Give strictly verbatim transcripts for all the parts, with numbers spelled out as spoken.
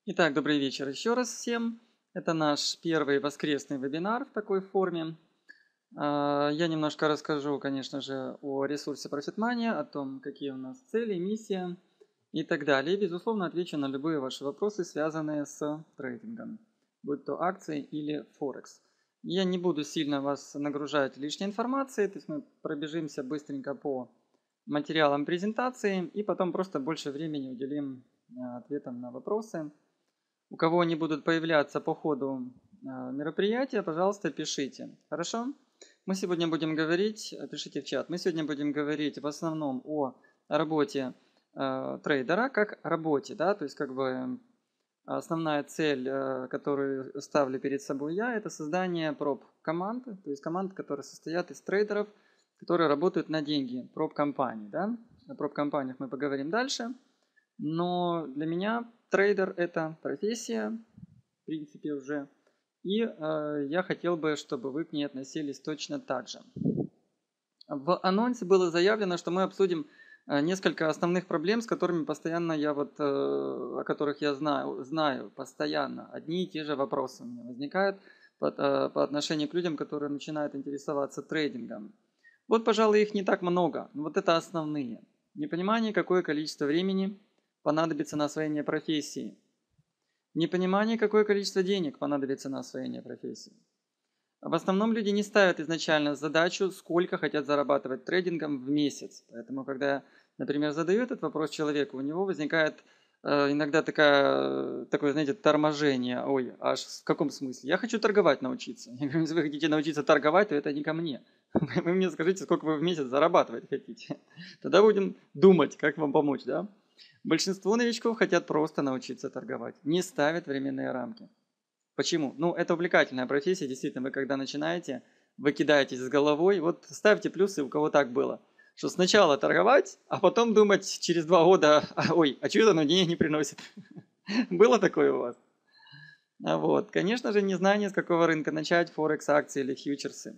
Итак, добрый вечер еще раз всем. Это наш первый воскресный вебинар в такой форме. А, Я немножко расскажу, конечно же, о ресурсе ProfitMoney, о том, какие у нас цели, миссия и так далее. И, безусловно, отвечу на любые ваши вопросы, связанные с трейдингом, будь то акции или Форекс. Я не буду сильно вас нагружать лишней информацией, то есть мы пробежимся быстренько по материалам презентации и потом просто больше времени уделим а, ответам на вопросы. У кого они будут появляться по ходу а, мероприятия, пожалуйста, пишите. Хорошо? Мы сегодня будем говорить, пишите в чат, мы сегодня будем говорить в основном о работе э, трейдера, как о работе, да, то есть как бы основная цель, э, которую ставлю перед собой я, это создание проб-команд, то есть команд, которые состоят из трейдеров, которые работают на деньги, проб-компаний, да. О проб-компаниях мы поговорим дальше, но для меня трейдер – это профессия, в принципе, уже. И э, я хотел бы, чтобы вы к ней относились точно так же. В анонсе было заявлено, что мы обсудим э, несколько основных проблем, с которыми постоянно я вот, э, о которых я знаю, знаю постоянно. Одни и те же вопросы у меня возникают по, э, по отношению к людям, которые начинают интересоваться трейдингом. Вот, пожалуй, их не так много, но вот это основные. Непонимание, какое количество времени понадобится на освоение профессии. Непонимание, какое количество денег понадобится на освоение профессии. В основном люди не ставят изначально задачу, сколько хотят зарабатывать трейдингом в месяц. Поэтому, когда, например, задаю этот вопрос человеку, у него возникает э, иногда такая, такое, знаете, торможение. Ой, аж в каком смысле? Я хочу торговать научиться. Я говорю, если вы хотите научиться торговать, то это не ко мне. Вы мне скажите, сколько вы в месяц зарабатывать хотите. Тогда будем думать, как вам помочь, да? Большинство новичков хотят просто научиться торговать, не ставят временные рамки. Почему? Ну, это увлекательная профессия, действительно, вы когда начинаете, вы кидаетесь с головой, вот ставьте плюсы, у кого так было, что сначала торговать, а потом думать через два года, ой, а что это оно денег не приносит? Было такое у вас? А вот, конечно же, незнание, с какого рынка начать, Форекс, акции или фьючерсы.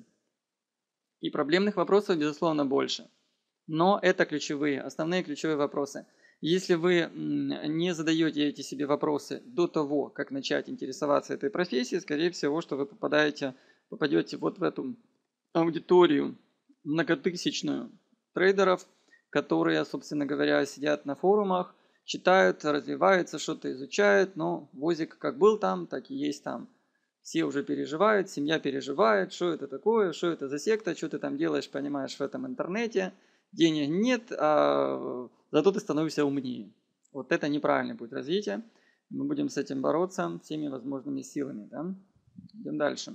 И проблемных вопросов, безусловно, больше. Но это ключевые, основные ключевые вопросы. Если вы не задаете эти себе вопросы до того, как начать интересоваться этой профессией, скорее всего, что вы попадаете, попадете вот в эту аудиторию многотысячную трейдеров, которые, собственно говоря, сидят на форумах, читают, развиваются, что-то изучают, но возик как был там, так и есть там. Все уже переживают, семья переживает, что это такое, что это за секта, что ты там делаешь, понимаешь, в этом интернете. Денег нет, а зато ты становишься умнее. Вот это неправильный путь развития. Мы будем с этим бороться всеми возможными силами. Да? Идем дальше.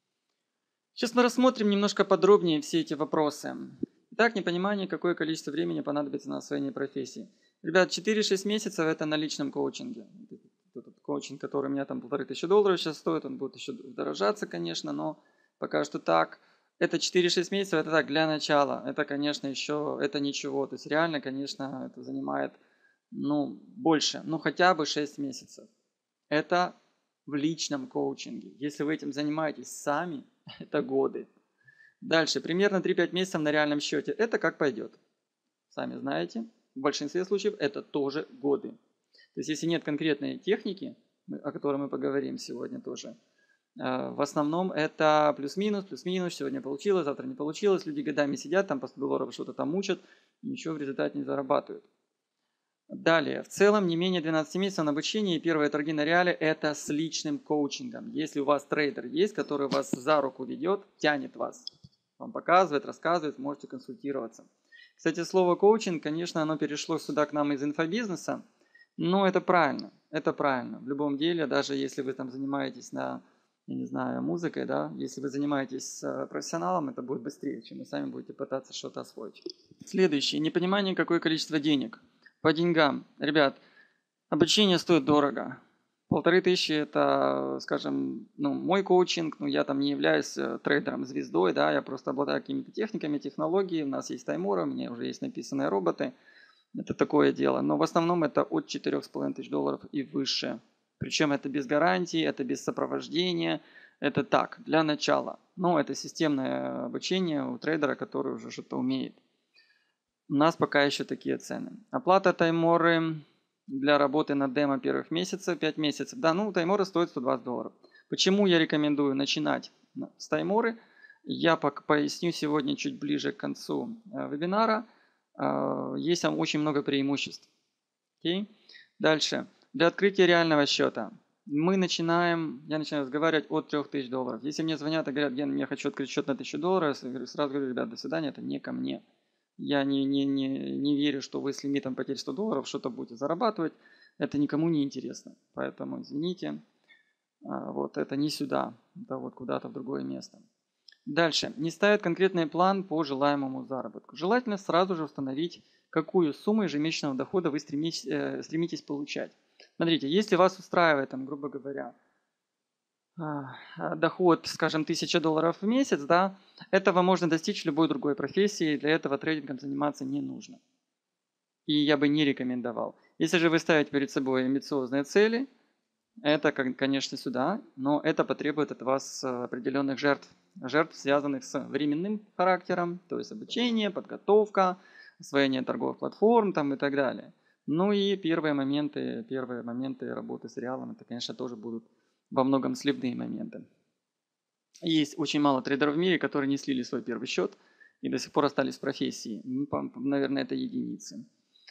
Сейчас мы рассмотрим немножко подробнее все эти вопросы. Итак, непонимание, какое количество времени понадобится на освоение профессии. Ребят, четыре-шесть месяцев это на личном коучинге. Этот коучинг, который у меня там полторы тысячи долларов сейчас стоит, он будет еще дорожаться, конечно, но пока что так. Это четыре-шесть месяцев, это так, для начала. Это, конечно, еще, это ничего. То есть реально, конечно, это занимает, ну, больше, ну, хотя бы шесть месяцев. Это в личном коучинге. Если вы этим занимаетесь сами, это годы. Дальше, примерно три-пять месяцев на реальном счете. Это как пойдет. Сами знаете, в большинстве случаев это тоже годы. То есть, если нет конкретной техники, о которой мы поговорим сегодня тоже, в основном это плюс-минус, плюс-минус, сегодня получилось, завтра не получилось. Люди годами сидят, там по сто долларов что-то там учат, и ничего в результате не зарабатывают. Далее, в целом не менее двенадцати месяцев на обучение и первые торги на реале – это с личным коучингом. Если у вас трейдер есть, который вас за руку ведет, тянет вас, вам показывает, рассказывает, можете консультироваться. Кстати, слово коучинг, конечно, оно перешло сюда к нам из инфобизнеса, но это правильно, это правильно. В любом деле, даже если вы там занимаетесь на, я не знаю, музыкой, да, если вы занимаетесь с профессионалом, это будет быстрее, чем вы сами будете пытаться что-то освоить. Следующее, непонимание, какое количество денег. По деньгам, ребят, обучение стоит дорого. Полторы тысячи это, скажем, ну, мой коучинг, но я там не являюсь трейдером-звездой, да, я просто обладаю какими-то техниками, технологиями, у нас есть таймеры, у меня уже есть написанные роботы, это такое дело. Но в основном это от четырёх с половиной тысяч долларов и выше. Причем это без гарантии, это без сопровождения, это так, для начала. Но это системное обучение у трейдера, который уже что-то умеет. У нас пока еще такие цены. Оплата тайморы для работы на демо первых месяцев, пять месяцев. Да, ну тайморы стоят сто двадцать долларов. Почему я рекомендую начинать с тайморы? Я поясню сегодня чуть ближе к концу вебинара. Есть там очень много преимуществ. Okay? Дальше. Для открытия реального счета мы начинаем, я начинаю разговаривать от трёх тысяч долларов. Если мне звонят и говорят: Ген, я хочу открыть счет на тысячу долларов, я сразу говорю: ребят, до свидания, это не ко мне. Я не, не, не, не верю, что вы с лимитом потерь сто долларов что-то будете зарабатывать. Это никому не интересно. Поэтому извините, вот это не сюда, это вот куда-то в другое место. Дальше. Не ставят конкретный план по желаемому заработку. Желательно сразу же установить, какую сумму ежемесячного дохода вы стремитесь, э, стремитесь получать. Смотрите, если вас устраивает, там, грубо говоря, доход, скажем, тысяча долларов в месяц, да, этого можно достичь в любой другой профессии, для этого трейдингом заниматься не нужно. И я бы не рекомендовал. Если же вы ставите перед собой амбициозные цели, это, конечно, сюда, но это потребует от вас определенных жертв. Жертв, связанных с временным характером, то есть обучение, подготовка, освоение торговых платформ там, и так далее. Ну и первые моменты, первые моменты работы с реалом, это, конечно, тоже будут во многом сливные моменты. Есть очень мало трейдеров в мире, которые не слили свой первый счет и до сих пор остались в профессии. Ну, наверное, это единицы.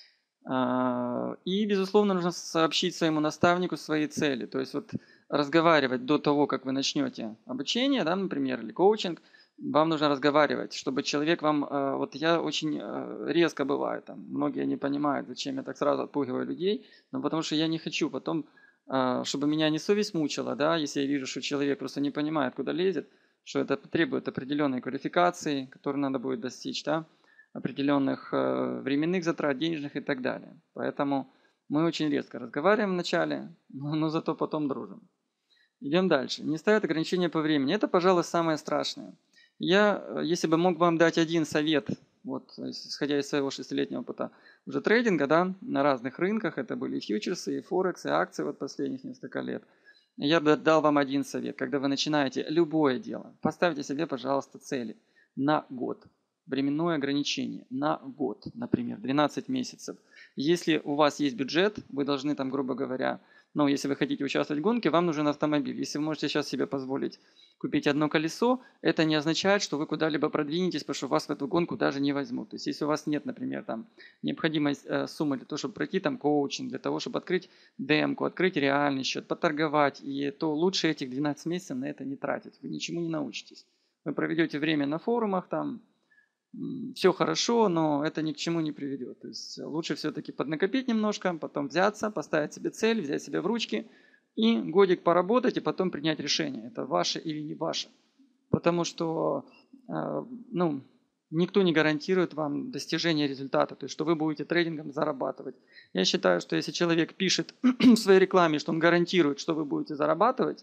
И, безусловно, нужно сообщить своему наставнику свои цели. То есть вот разговаривать до того, как вы начнете обучение, да, например, или коучинг, вам нужно разговаривать, чтобы человек вам... Вот я очень резко бываю, там, многие не понимают, зачем я так сразу отпугиваю людей, но потому что я не хочу потом, чтобы меня не совесть мучила, да, если я вижу, что человек просто не понимает, куда лезет, что это требует определенной квалификации, которую надо будет достичь, да, определенных временных затрат, денежных и так далее. Поэтому мы очень резко разговариваем вначале, но зато потом дружим. Идем дальше. Не ставят ограничения по времени. Это, пожалуй, самое страшное. Я, если бы мог вам дать один совет, вот, исходя из своего шестилетнего опыта уже трейдинга, да, на разных рынках, это были и фьючерсы, и форекс, и акции вот последних несколько лет, я бы дал вам один совет. Когда вы начинаете любое дело, поставьте себе, пожалуйста, цели на год. Временное ограничение на год, например, двенадцать месяцев. Если у вас есть бюджет, вы должны там, грубо говоря, ну, если вы хотите участвовать в гонке, вам нужен автомобиль. Если вы можете сейчас себе позволить купить одно колесо, это не означает, что вы куда-либо продвинетесь, потому что вас в эту гонку даже не возьмут. То есть, если у вас нет, например, там, необходимой э, суммы для того, чтобы пройти там коучинг, для того, чтобы открыть демку, открыть реальный счет, поторговать, и то лучше этих двенадцать месяцев на это не тратить. Вы ничему не научитесь. Вы проведете время на форумах, там, все хорошо, но это ни к чему не приведет. То есть лучше все-таки поднакопить немножко, потом взяться, поставить себе цель, взять себе в ручки и годик поработать, и потом принять решение, это ваше или не ваше. Потому что ну, никто не гарантирует вам достижение результата, то есть что вы будете трейдингом зарабатывать. Я считаю, что если человек пишет в своей рекламе, что он гарантирует, что вы будете зарабатывать,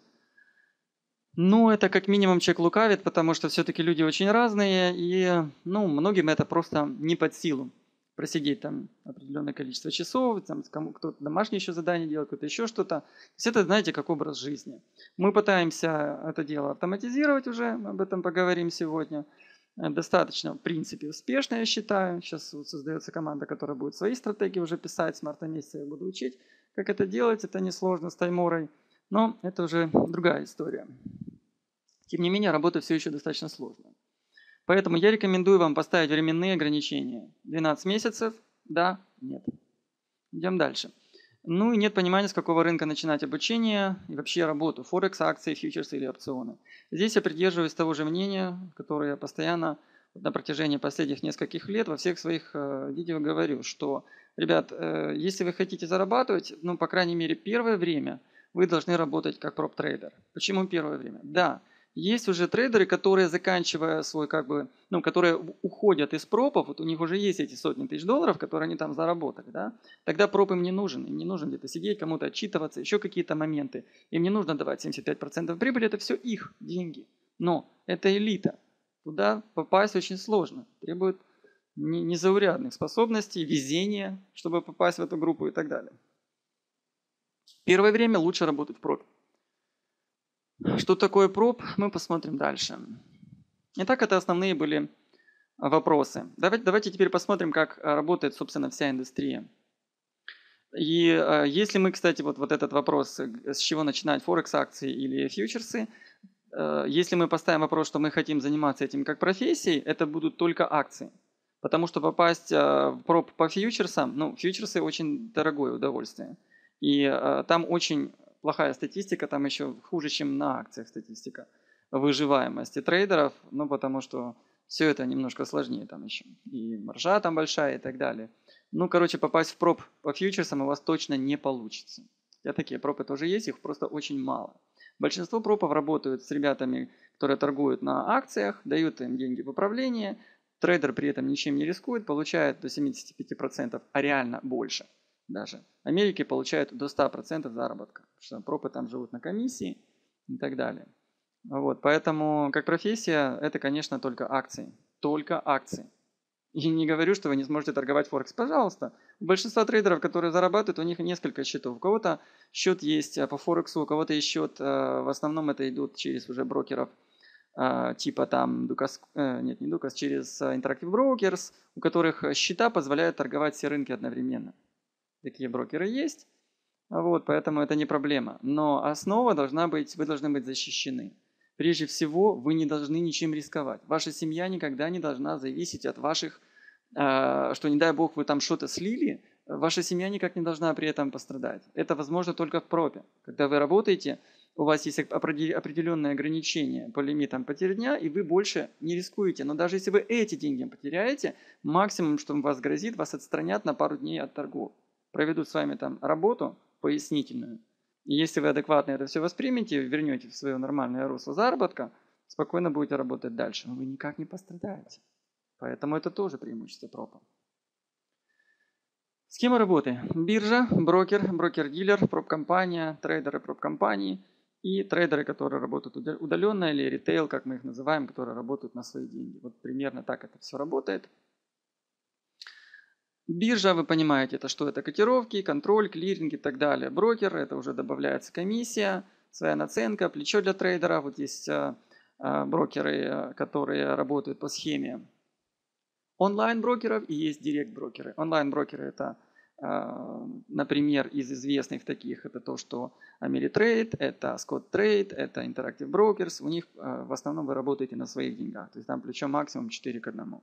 ну, это как минимум человек лукавит, потому что все-таки люди очень разные, и ну, многим это просто не под силу. Просидеть там определенное количество часов, там, кому кто-то домашнее еще задание делает, кто-то еще что-то. То есть это, знаете, как образ жизни. Мы пытаемся это дело автоматизировать уже, об этом поговорим сегодня. Достаточно, в принципе, успешно, я считаю. Сейчас вот создается команда, которая будет свои стратегии уже писать. С марта месяца я буду учить, как это делать. Это несложно с тайморой, но это уже другая история. Тем не менее, работа все еще достаточно сложная. Поэтому я рекомендую вам поставить временные ограничения. двенадцать месяцев, да, нет. Идем дальше. Ну и нет понимания, с какого рынка начинать обучение и вообще работу. Форекс, акции, фьючерсы или опционы. Здесь я придерживаюсь того же мнения, которое я постоянно на протяжении последних нескольких лет во всех своих видео говорю, что, ребят, если вы хотите зарабатывать, ну, по крайней мере, первое время вы должны работать как проп-трейдер. Почему первое время? Да. Есть уже трейдеры, которые, заканчивая свой, как бы, ну, которые уходят из пропов, вот у них уже есть эти сотни тысяч долларов, которые они там заработали, да, тогда проп им не нужен, им не нужно где-то сидеть, кому-то отчитываться, еще какие-то моменты, им не нужно давать семьдесят пять процентов прибыли, это все их деньги, но это элита, туда попасть очень сложно, требует незаурядных способностей, везения, чтобы попасть в эту группу и так далее. Первое время лучше работать в пропе. Что такое проп, мы посмотрим дальше. Итак, это основные были вопросы. Давайте, давайте теперь посмотрим, как работает, собственно, вся индустрия. И э, если мы, кстати, вот, вот этот вопрос, с чего начинать, Форекс-акции или фьючерсы, э, если мы поставим вопрос, что мы хотим заниматься этим как профессией, это будут только акции. Потому что попасть э, в проб по фьючерсам, ну, фьючерсы очень дорогое удовольствие. И э, там очень плохая статистика, там еще хуже, чем на акциях статистика выживаемости трейдеров, ну, потому что все это немножко сложнее там еще. И маржа там большая и так далее. Ну, короче, попасть в проб по фьючерсам у вас точно не получится. Я такие пробы тоже есть, их просто очень мало. Большинство пробов работают с ребятами, которые торгуют на акциях, дают им деньги в управление, трейдер при этом ничем не рискует, получает до семидесяти пяти процентов, а реально больше даже. Америки получают до ста процентов заработка, потому что пробы там живут на комиссии и так далее. Вот, поэтому как профессия это, конечно, только акции. Только акции. И не говорю, что вы не сможете торговать Форекс. Пожалуйста. У большинства трейдеров, которые зарабатывают, у них несколько счетов. У кого-то счет есть по Форексу, у кого-то есть счет, в основном это идут через уже брокеров, типа там Dukas, нет, не Dukas, через Interactive Brokers, у которых счета позволяют торговать все рынки одновременно. Такие брокеры есть, вот, поэтому это не проблема. Но основа должна быть, вы должны быть защищены. Прежде всего, вы не должны ничем рисковать. Ваша семья никогда не должна зависеть от ваших, что не дай бог вы там что-то слили, ваша семья никак не должна при этом пострадать. Это возможно только в пробе. Когда вы работаете, у вас есть определенные ограничения по лимитам потерь дня, и вы больше не рискуете. Но даже если вы эти деньги потеряете, максимум, что вас грозит, вас отстранят на пару дней от торгов. Проведут с вами там работу пояснительную. И если вы адекватно это все воспримете, вернете в свое нормальное русло заработка, спокойно будете работать дальше. Но вы никак не пострадаете. Поэтому это тоже преимущество пропа. Схема работы. Биржа, брокер, брокер-дилер, проб-компания, трейдеры проб-компании и трейдеры, которые работают удаленно, или ритейл, как мы их называем, которые работают на свои деньги. Вот примерно так это все работает. Биржа, вы понимаете, это что? Это котировки, контроль, клиринг и так далее. Брокер, это уже добавляется комиссия, своя наценка, плечо для трейдера. Вот есть а, а, брокеры, которые работают по схеме онлайн-брокеров и есть директ-брокеры. Онлайн-брокеры это, а, например, из известных таких, это то, что Ameritrade, это Scott Trade, это Interactive Brokers. У них а, в основном вы работаете на своих деньгах. То есть там плечо максимум четыре к одному.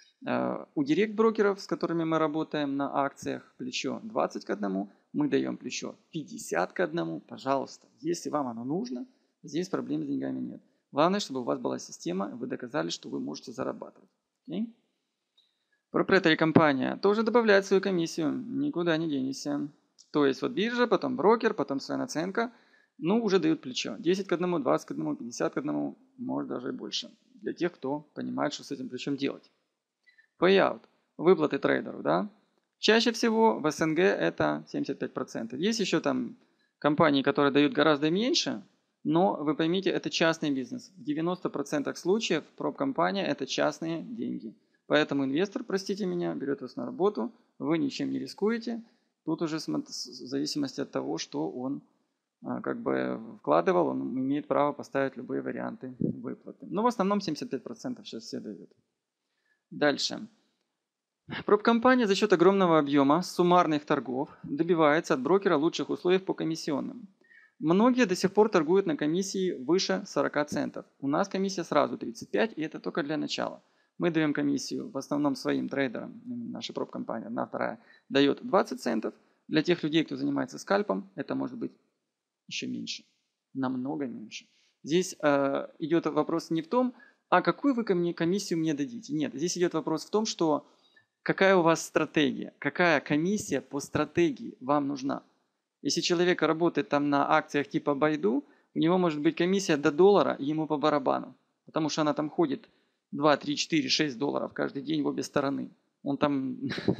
У директ-брокеров, с которыми мы работаем на акциях, плечо двадцать к одному, мы даем плечо пятьдесят к одному. Пожалуйста, если вам оно нужно, здесь проблем с деньгами нет. Главное, чтобы у вас была система, вы доказали, что вы можете зарабатывать. Okay? Проприетари компания тоже добавляет свою комиссию, никуда не денешься. То есть вот биржа, потом брокер, потом своя наценка, ну уже дают плечо. десять к одному, двадцать к одному, пятьдесят к одному, может даже и больше. Для тех, кто понимает, что с этим плечом делать. Payout, выплаты трейдеру, да? Чаще всего в СНГ это семьдесят пять процентов. Есть еще там компании, которые дают гораздо меньше, но вы поймите, это частный бизнес. В девяноста процентах случаев проб-компания это частные деньги. Поэтому инвестор, простите меня, берет вас на работу, вы ничем не рискуете. Тут уже в зависимости от того, что он как бы вкладывал, он имеет право поставить любые варианты выплаты. Но в основном семьдесят пять процентов сейчас все дают. Дальше. Проб-компания за счет огромного объема суммарных торгов добивается от брокера лучших условий по комиссионным. Многие до сих пор торгуют на комиссии выше сорока центов. У нас комиссия сразу тридцать пять, и это только для начала. Мы даем комиссию в основном своим трейдерам, наша проб-компания, одна вторая, дает двадцать центов. Для тех людей, кто занимается скальпом, это может быть еще меньше, намного меньше. Здесь э, идет вопрос не в том, а какую вы комиссию мне дадите? Нет, здесь идет вопрос в том, что какая у вас стратегия, какая комиссия по стратегии вам нужна. Если человек работает там на акциях типа Байду, у него может быть комиссия до доллара, ему по барабану, потому что она там ходит два, три, четыре, шесть долларов каждый день в обе стороны. Он там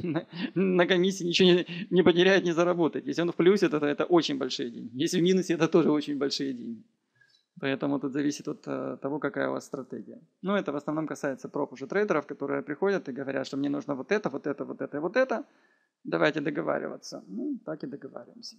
на комиссии ничего не, не потеряет, не заработает. Если он в плюсе, то это очень большие деньги. Если в минусе, это тоже очень большие деньги. Поэтому тут зависит от того, какая у вас стратегия. Ну, это в основном касается проб уже трейдеров, которые приходят и говорят, что мне нужно вот это, вот это, вот это и вот это. Давайте договариваться. Ну, так и договариваемся.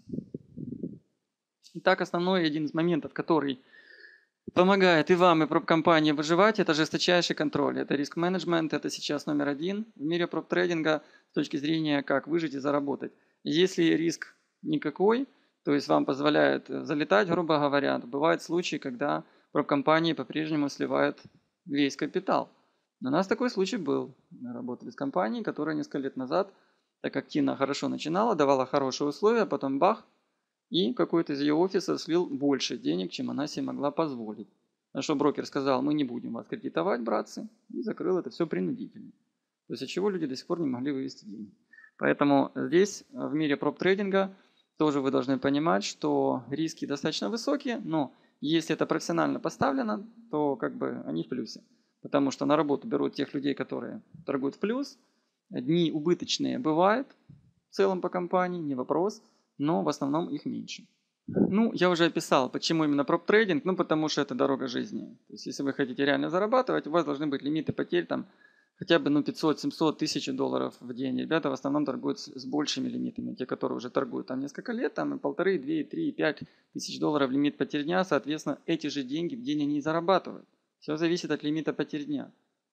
Итак, основной один из моментов, который помогает и вам, и проб-компании выживать, это жесточайший контроль. Это риск-менеджмент, это сейчас номер один в мире проб-трейдинга с точки зрения, как выжить и заработать. Если риск никакой, то есть вам позволяет залетать, грубо говоря, то бывают случаи, когда пропкомпании по-прежнему сливают весь капитал. У нас такой случай был. Мы работали с компанией, которая несколько лет назад так активно, хорошо начинала, давала хорошие условия, потом бах, и какой-то из ее офисов слил больше денег, чем она себе могла позволить. На что брокер сказал, мы не будем вас кредитовать, братцы, и закрыл это все принудительно. То есть от чего люди до сих пор не могли вывести деньги. Поэтому здесь, в мире проп-трейдинга, тоже вы должны понимать, что риски достаточно высокие, но если это профессионально поставлено, то как бы они в плюсе. Потому что на работу берут тех людей, которые торгуют в плюс. Дни убыточные бывают в целом по компании, не вопрос, но в основном их меньше. Ну, я уже описал, почему именно проп-трейдинг, ну, потому что это дорога жизни. То есть, если вы хотите реально зарабатывать, у вас должны быть лимиты потерь там хотя бы ну, пятьсот-семьсот тысяч долларов в день. Ребята в основном торгуют с, с большими лимитами. Те, которые уже торгуют там несколько лет, там и полторы, две, три, пять тысяч долларов лимит потерь дня, соответственно, эти же деньги в день они зарабатывают. Все зависит от лимита потерь дня.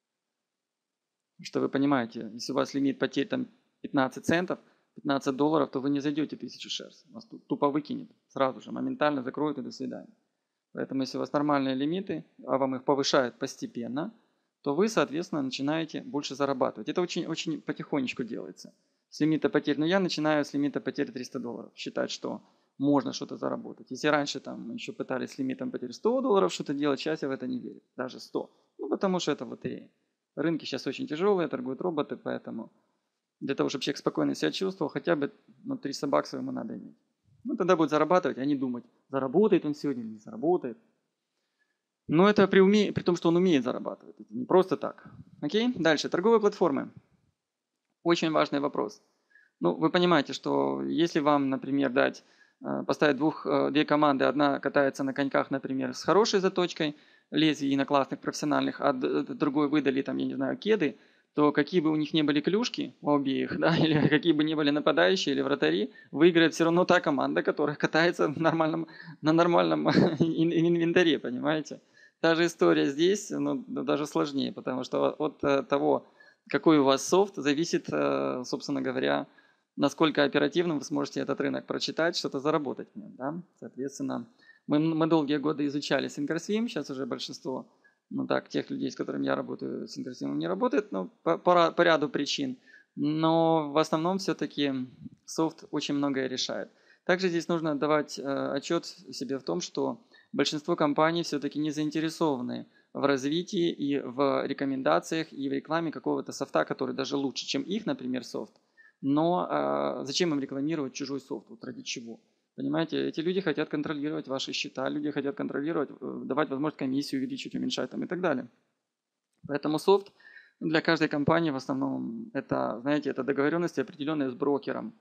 Что вы понимаете, если у вас лимит потерь там пятнадцать центов, пятнадцать долларов, то вы не зайдете тысячу шерсть. Вас тупо выкинет сразу же, моментально закроют и до свидания. Поэтому если у вас нормальные лимиты, а вам их повышают постепенно, то вы, соответственно, начинаете больше зарабатывать. Это очень-очень потихонечку делается. С лимита потерь, ну я начинаю с лимита потерь триста долларов, считать, что можно что-то заработать. Если раньше там мы еще пытались с лимитом потерь сто долларов что-то делать, сейчас я в это не верю, даже сто. Ну потому что это лотерея. Рынки сейчас очень тяжелые, торгуют роботы, поэтому для того, чтобы человек спокойно себя чувствовал, хотя бы ну, триста баксов ему надо иметь. Ну тогда будет зарабатывать, а не думать, заработает он сегодня или не заработает. Но это при, уме... при том, что он умеет зарабатывать. Это не просто так. Окей? Дальше. Торговые платформы. Очень важный вопрос. Ну, вы понимаете, что если вам, например, дать, поставить двух, две команды, одна катается на коньках, например, с хорошей заточкой, лезвий на классных профессиональных, а другой выдали, там, я не знаю, кеды, то какие бы у них не были клюшки у обеих, да, или какие бы ни были нападающие или вратари, выиграет все равно та команда, которая катается в нормальном, на нормальном инвентаре, понимаете? Та же история здесь, но даже сложнее, потому что от того, какой у вас софт, зависит, собственно говоря, насколько оперативно вы сможете этот рынок прочитать, что-то заработать в нем. Да? Соответственно, мы, мы долгие годы изучали Synchro-Swim, сейчас уже большинство, ну так, тех людей, с которыми я работаю, Synchro-Swim не работает, ну, по, по, по ряду причин. Но в основном все-таки софт очень многое решает. Также здесь нужно отдавать э, отчет себе в том, что большинство компаний все-таки не заинтересованы в развитии и в рекомендациях и в рекламе какого-то софта, который даже лучше, чем их, например, софт. Но э, зачем им рекламировать чужой софт? Вот ради чего? Понимаете, эти люди хотят контролировать ваши счета, люди хотят контролировать, давать возможность комиссию увеличить, уменьшать там, и так далее. Поэтому софт для каждой компании в основном это, знаете, это договоренности определенные с брокером.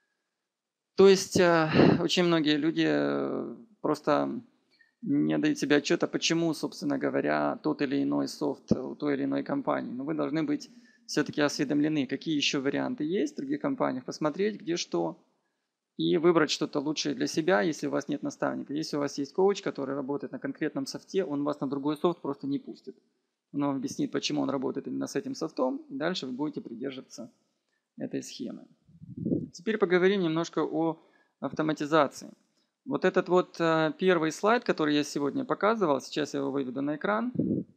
То есть э, очень многие люди просто не дают себе отчета, почему, собственно говоря, тот или иной софт у той или иной компании. Но вы должны быть все-таки осведомлены, какие еще варианты есть в других компаниях, посмотреть, где что, и выбрать что-то лучшее для себя, если у вас нет наставника. Если у вас есть коуч, который работает на конкретном софте, он вас на другой софт просто не пустит. Он вам объяснит, почему он работает именно с этим софтом, и дальше вы будете придерживаться этой схемы. Теперь поговорим немножко о автоматизации. Вот этот вот первый слайд, который я сегодня показывал, сейчас я его выведу на экран.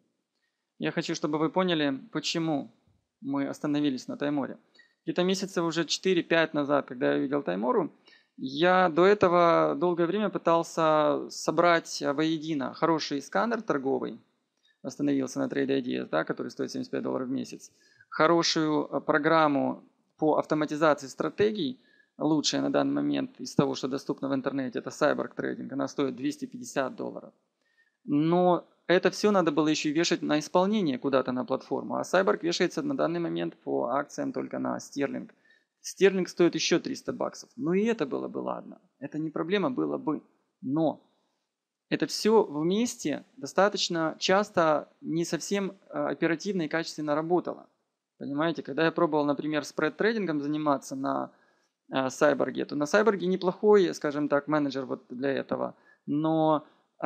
Я хочу, чтобы вы поняли, почему мы остановились на Тайморе. Где-то месяцев уже четыре-пять назад, когда я видел Таймору, я до этого долгое время пытался собрать воедино хороший сканер торговый, остановился на Trade Ideas, да, который стоит семьдесят пять долларов в месяц, хорошую программу по автоматизации стратегий, лучшая на данный момент из того, что доступно в интернете, это Cyborg Trading, она стоит двести пятьдесят долларов. Но это все надо было еще вешать на исполнение куда-то на платформу. А Cyborg вешается на данный момент по акциям только на Sterling. Sterling стоит еще триста баксов. Ну и это было бы ладно. Это не проблема было бы. Но это все вместе достаточно часто не совсем оперативно и качественно работало. Понимаете, когда я пробовал, например, спред-трейдингом заниматься на Cyborg, то на Cyborg неплохой, скажем так, менеджер вот для этого. Но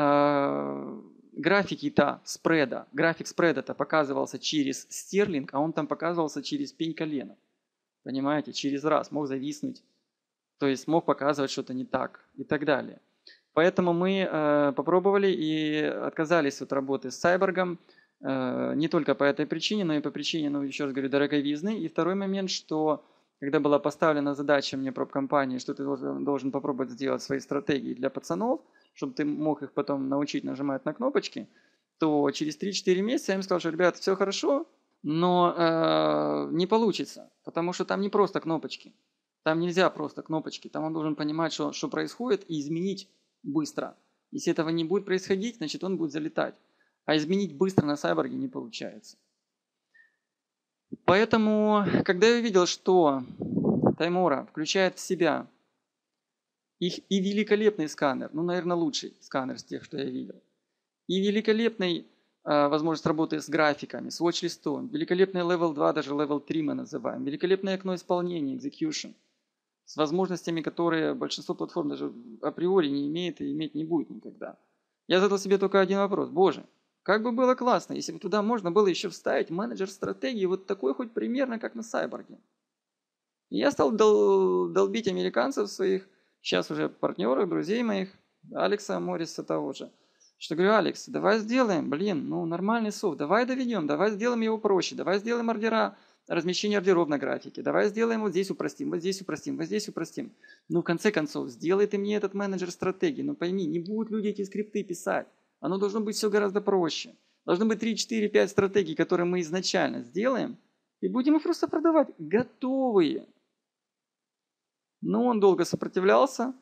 э, графики-то спреда, график спреда-то показывался через стерлинг, а он там показывался через пень колена. Понимаете, через раз мог зависнуть то есть мог показывать что-то не так и так далее. Поэтому мы э, попробовали и отказались от работы с Cyborg, э, не только по этой причине, но и по причине, ну, еще раз говорю, дороговизны. И второй момент, что когда была поставлена задача мне проб-компании, что ты должен, должен попробовать сделать свои стратегии для пацанов, чтобы ты мог их потом научить нажимать на кнопочки, то через три-четыре месяца я им сказал, что, ребята, все хорошо, но э, не получится, потому что там не просто кнопочки. Там нельзя просто кнопочки, там он должен понимать, что, что происходит, и изменить быстро. Если этого не будет происходить, значит он будет залетать. А изменить быстро на Cyborg не получается. Поэтому, когда я увидел, что Таймора включает в себя их и великолепный сканер, ну, наверное, лучший сканер из тех, что я видел, и великолепный э, возможность работы с графиками, с watch-листом, великолепный левел два, даже левел три мы называем, великолепное окно исполнения, execution, с возможностями, которые большинство платформ даже априори не имеет и иметь не будет никогда. Я задал себе только один вопрос. Боже, как бы было классно, если бы туда можно было еще вставить менеджер стратегии вот такой хоть примерно, как на Cyborg. И я стал дол- долбить американцев своих, сейчас уже партнеров, друзей моих, Алекса Морриса того же. Что говорю, Алекс, давай сделаем, блин, ну нормальный софт, давай доведем, давай сделаем его проще, давай сделаем ордера, размещение ордеров на графике, давай сделаем вот здесь упростим, вот здесь упростим, вот здесь упростим. Ну в конце концов, сделай ты мне этот менеджер стратегии, ну пойми, не будут люди эти скрипты писать, оно должно быть все гораздо проще. Должно быть три, четыре, пять стратегий, которые мы изначально сделаем, и будем их просто продавать готовые. Но он долго сопротивлялся.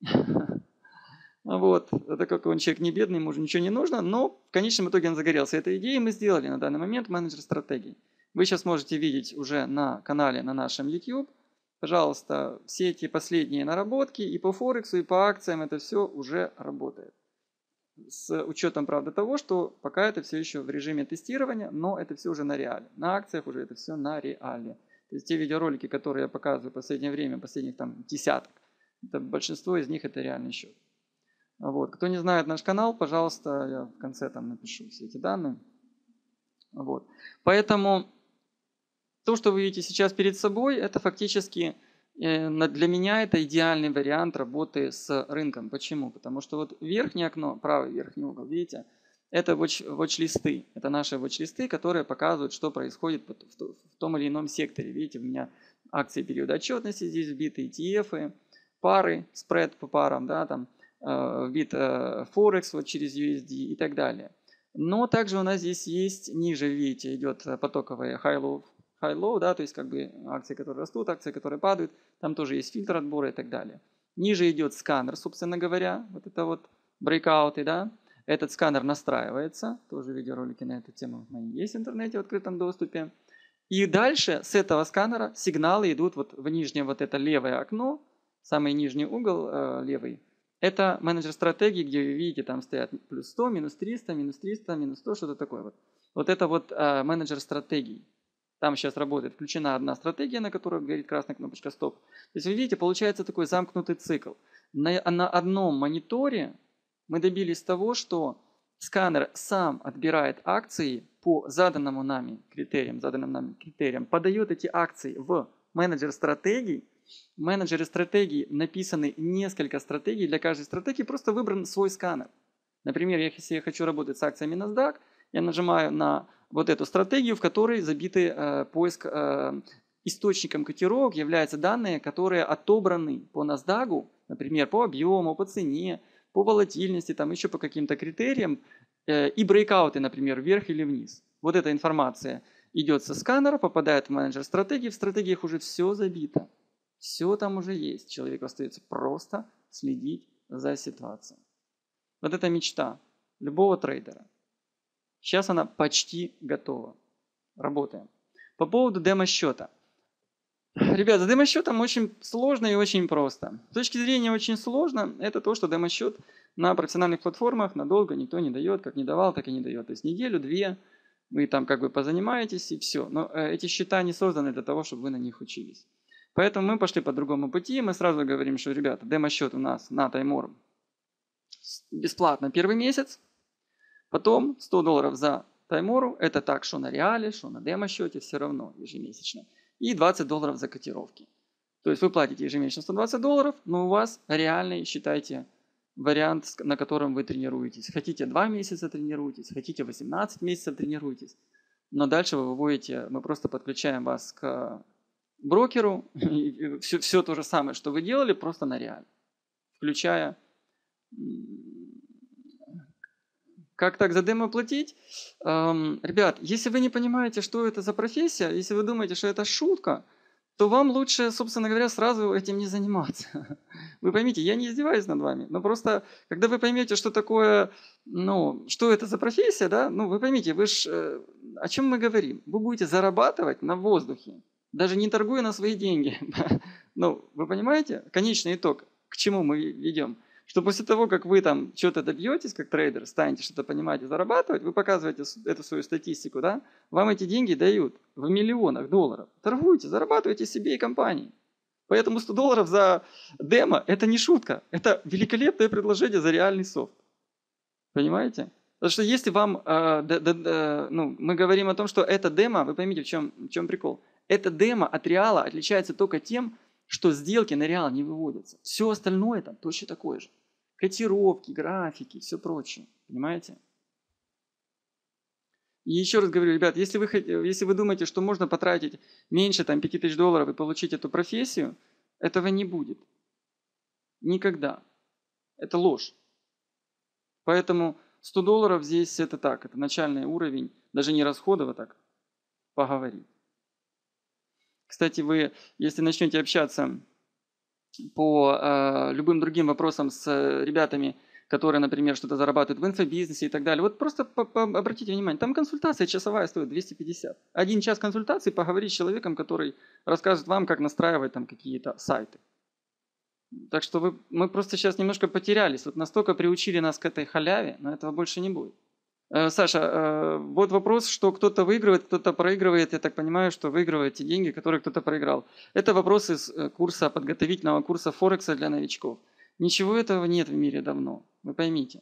Вот, это как он человек не бедный, ему уже ничего не нужно, но в конечном итоге он загорелся этой идеей, и мы сделали на данный момент менеджер стратегий. Вы сейчас можете видеть уже на канале, на нашем YouTube, пожалуйста, все эти последние наработки и по Форексу, и по акциям, это все уже работает. С учетом, правда, того, что пока это все еще в режиме тестирования, но это все уже на реале. На акциях уже это все на реале. То есть те видеоролики, которые я показываю в последнее время, последних там десяток, это большинство из них это реальный счет. Вот. Кто не знает наш канал, пожалуйста, я в конце там напишу все эти данные. Вот. Поэтому то, что вы видите сейчас перед собой, это фактически для меня это идеальный вариант работы с рынком. Почему? Потому что вот верхнее окно, правый верхний угол, видите, это watch-листы. Это наши watch-листы, которые показывают, что происходит в том или ином секторе. Видите, у меня акции периода отчетности здесь вбиты, и ти эф, пары, спред по парам, да, там, вбит Форекс вот через ю эс ди и так далее. Но также у нас здесь есть, ниже, видите, идет потоковая high-low, high-low, да, то есть как бы акции, которые растут, акции, которые падают, там тоже есть фильтр отбора и так далее. Ниже идет сканер, собственно говоря, вот это вот брейкауты, да, этот сканер настраивается, тоже видеоролики на эту тему мои есть в интернете в открытом доступе. И дальше с этого сканера сигналы идут вот в нижнее вот это левое окно, самый нижний угол э, левый. Это менеджер стратегии, где вы видите, там стоят плюс сто, минус триста, минус триста, минус сто, что-то такое. Вот, вот это вот э, менеджер стратегий. Там сейчас работает, включена одна стратегия, на которой горит красная кнопочка «Стоп». То есть вы видите, получается такой замкнутый цикл. На, на одном мониторе мы добились того, что сканер сам отбирает акции по заданному нами критериям, заданным нами критериям, подает эти акции в менеджер стратегий. В менеджере стратегий написаны несколько стратегий, для каждой стратегии просто выбран свой сканер. Например, если я хочу работать с акциями NASDAQ, я нажимаю на вот эту стратегию, в которой забиты э, поиск, э, источником котировок являются данные, которые отобраны по NASDAQ, например, по объему, по цене, по волатильности, там еще по каким-то критериям, э, и брейкауты, например, вверх или вниз. Вот эта информация идет со сканера, попадает в менеджер стратегии, в стратегиях уже все забито. Все там уже есть. Человеку остается просто следить за ситуацией. Вот это мечта любого трейдера. Сейчас она почти готова. Работаем. По поводу демо-счета. Ребята, с демо-счетом очень сложно и очень просто. С точки зрения очень сложно, это то, что демо-счет на профессиональных платформах надолго никто не дает, как не давал, так и не дает. То есть неделю-две вы там как бы позанимаетесь и все. Но эти счета не созданы для того, чтобы вы на них учились. Поэтому мы пошли по другому пути. Мы сразу говорим, что, ребята, демо-счет у нас на Таймор бесплатно первый месяц. Потом сто долларов за Таймору. Это так, что на реале, что на демо-счете, все равно ежемесячно. И двадцать долларов за котировки. То есть вы платите ежемесячно сто двадцать долларов, но у вас реальный, считайте, вариант, на котором вы тренируетесь. Хотите два месяца тренируйтесь, хотите восемнадцать месяцев тренируйтесь. Но дальше вы выводите, мы просто подключаем вас к брокеру, и все, все то же самое, что вы делали, просто на реаль. Включая, как так за демо платить? Эм, ребят, если вы не понимаете, что это за профессия, если вы думаете, что это шутка, то вам лучше, собственно говоря, сразу этим не заниматься. Вы поймите, я не издеваюсь над вами, но просто, когда вы поймете, что такое, ну, что это за профессия, да, ну, вы поймите, вы ж, э, о чем мы говорим? Вы будете зарабатывать на воздухе, даже не торгуя на свои деньги. Ну, вы понимаете, конечный итог, к чему мы ведем? Что после того, как вы там что-то добьетесь, как трейдер, станете что-то понимать и зарабатывать, вы показываете эту свою статистику, да, вам эти деньги дают в миллионах долларов. Торгуйте, зарабатывайте себе и компании. Поэтому сто долларов за демо – это не шутка, это великолепное предложение за реальный софт. Понимаете? Потому что если вам, э, да, да, да, ну, мы говорим о том, что это демо, вы поймите, в чем, в чем прикол. Это демо от реала отличается только тем, что сделки на реал не выводятся. Все остальное там точно такое же. Котировки, графики, все прочее. Понимаете? И еще раз говорю, ребят, если вы, если вы думаете, что можно потратить меньше там, пяти тысяч долларов и получить эту профессию, этого не будет. Никогда. Это ложь. Поэтому сто долларов здесь это так, это начальный уровень, даже не расходов, а так поговорить. Кстати, вы, если начнете общаться по э, любым другим вопросам с ребятами, которые, например, что-то зарабатывают в инфобизнесе и так далее, вот просто по -по обратите внимание, там консультация часовая стоит двести пятьдесят. Один час консультации поговорить с человеком, который расскажет вам, как настраивать там какие-то сайты. Так что вы, мы просто сейчас немножко потерялись, вот настолько приучили нас к этой халяве, но этого больше не будет. Саша, вот вопрос, что кто-то выигрывает, кто-то проигрывает. Я так понимаю, что выигрывает те деньги, которые кто-то проиграл. Это вопрос из курса, подготовительного курса Форекса для новичков. Ничего этого нет в мире давно, вы поймите.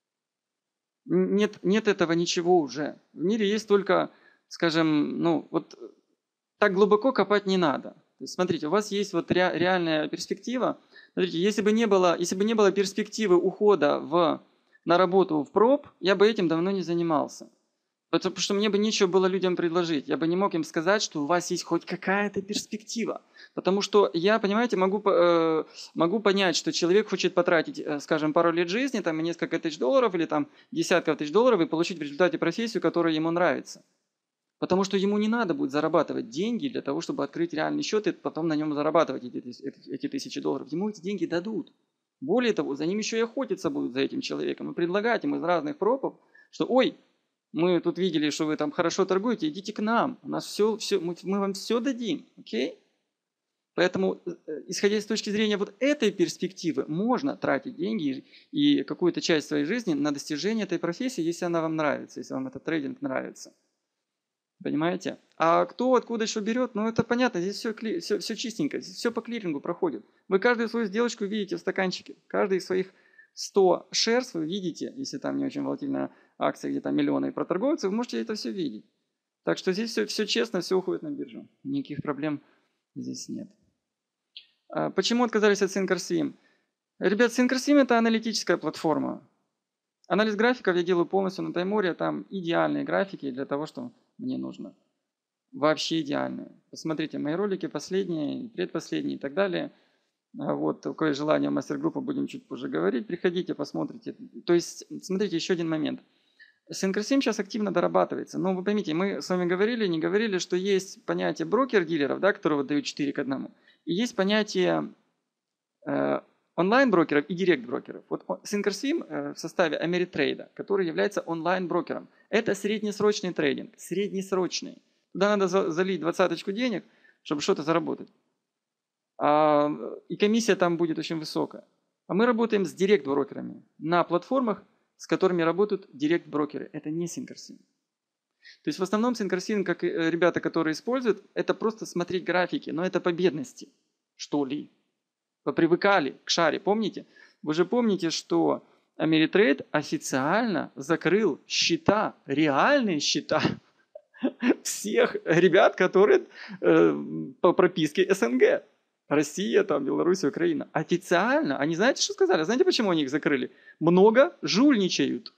Нет, нет этого ничего уже. В мире есть только, скажем, ну вот так глубоко копать не надо. То есть, смотрите, у вас есть вот ре, реальная перспектива. Смотрите, если бы не было, если бы не было перспективы ухода в на работу в проб, я бы этим давно не занимался. Потому что мне бы нечего было людям предложить. Я бы не мог им сказать, что у вас есть хоть какая-то перспектива. Потому что я, понимаете, могу, э, могу понять, что человек хочет потратить, э, скажем, пару лет жизни, там, несколько тысяч долларов или там десятков тысяч долларов и получить в результате профессию, которая ему нравится. Потому что ему не надо будет зарабатывать деньги для того, чтобы открыть реальный счет и потом на нем зарабатывать эти, эти, эти тысячи долларов. Ему эти деньги дадут. Более того, за ним еще и охотиться будут, за этим человеком, и предлагать ему из разных пропов, что ой, мы тут видели, что вы там хорошо торгуете, идите к нам, у нас все, все, мы, мы вам все дадим, окей? Поэтому, исходя из точки зрения вот этой перспективы, можно тратить деньги и какую-то часть своей жизни на достижение этой профессии, если она вам нравится, если вам этот трейдинг нравится. Понимаете? А кто откуда что берет, ну это понятно, здесь все, все, все чистенько, здесь все по клирингу проходит. Вы каждую свою сделочку видите в стаканчике, каждый из своих сто шерс вы видите, если там не очень волатильная акция, где там миллионы проторговываются, вы можете это все видеть. Так что здесь все, все честно, все уходит на биржу. Никаких проблем здесь нет. А почему отказались от SynCarSwim? Ребят, SynCarSwim это аналитическая платформа. Анализ графиков я делаю полностью на Тайморе, там идеальные графики для того, что мне нужно. Вообще идеальные. Посмотрите мои ролики, последние, предпоследние и так далее. Вот, такое желание в мастер-группу, будем чуть позже говорить. Приходите, посмотрите. То есть, смотрите, еще один момент. SynCarSwim сейчас активно дорабатывается. Но вы поймите, мы с вами говорили, не говорили, что есть понятие брокер-дилеров, да, которые выдают четыре к одному. И есть понятие э, онлайн-брокеров и директ-брокеров. Вот SynCarSwim в составе Ameritrade, который является онлайн-брокером. Это среднесрочный трейдинг, среднесрочный. Туда надо залить двадцаточку денег, чтобы что-то заработать. А, и комиссия там будет очень высокая. А мы работаем с директ-брокерами на платформах, с которыми работают директ-брокеры. Это не SynCarSwim. То есть в основном SynCarSwim, как и ребята, которые используют, это просто смотреть графики, но это по бедности, что ли. Вы привыкали к шаре, помните? Вы же помните, что Ameritrade официально закрыл счета, реальные счета всех ребят, которые э, по прописке СНГ. Россия, там, Беларусь, Украина. Официально, они знаете, что сказали? Знаете, почему они их закрыли? Много жульничают.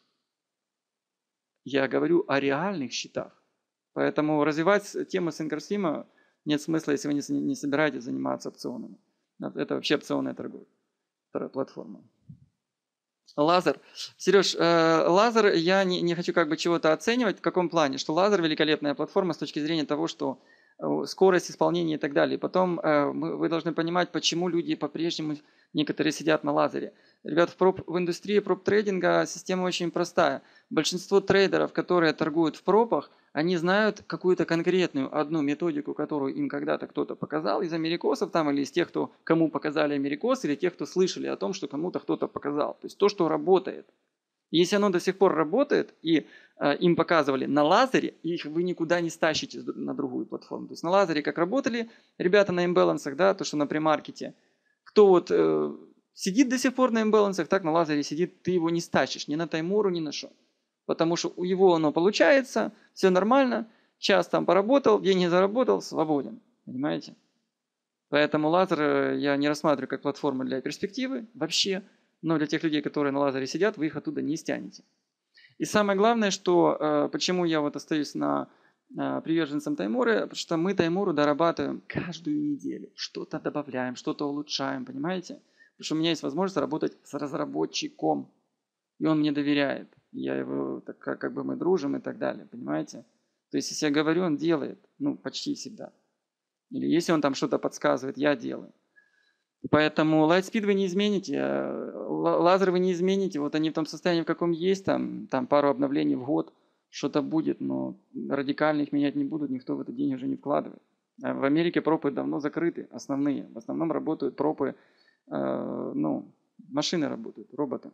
Я говорю о реальных счетах. Поэтому развивать тему Synchrosim нет смысла, если вы не, не собираетесь заниматься опционами. Это вообще опционная торговля, платформа. Лазер. Сереж, э, Лазер, я не, не хочу как бы чего-то оценивать. В каком плане? Что Лазер великолепная платформа с точки зрения того, что э, скорость исполнения и так далее. И потом э, мы, вы должны понимать, почему люди по-прежнему некоторые сидят на Лазере. Ребят, в, проп, в индустрии проп-трейдинга система очень простая. Большинство трейдеров, которые торгуют в пропах, они знают какую-то конкретную одну методику, которую им когда-то кто-то показал из америкосов там, или из тех, кто, кому показали америкосы, или тех, кто слышали о том, что кому-то кто-то показал. То есть то, что работает. И если оно до сих пор работает, и э, им показывали на лазере, их вы никуда не стащите на другую платформу. То есть на лазере как работали ребята на имбалансах, да, то, что на премаркете. Кто вот э, сидит до сих пор на имбалансах, так на лазере сидит, ты его не стащишь ни на таймору, ни на что. Потому что у его оно получается, все нормально, час там поработал, деньги заработал, свободен. Понимаете? Поэтому лазер я не рассматриваю как платформу для перспективы вообще, но для тех людей, которые на лазере сидят, вы их оттуда не стянете. И самое главное, что почему я вот остаюсь на приверженцем Таймора, потому что мы Таймору дорабатываем каждую неделю. Что-то добавляем, что-то улучшаем, понимаете? Потому что у меня есть возможность работать с разработчиком, и он мне доверяет. Я его, так как, как бы мы дружим и так далее, понимаете? То есть, если я говорю, он делает, ну, почти всегда. Или если он там что-то подсказывает, я делаю. Поэтому Lightspeed вы не измените, лазер вы не измените, вот они в том состоянии, в каком есть, там, там пару обновлений в год, что-то будет, но радикально их менять не будут, никто в это деньги уже не вкладывает. А в Америке пропы давно закрыты, основные. В основном работают пропы, э, ну, машины работают, роботы.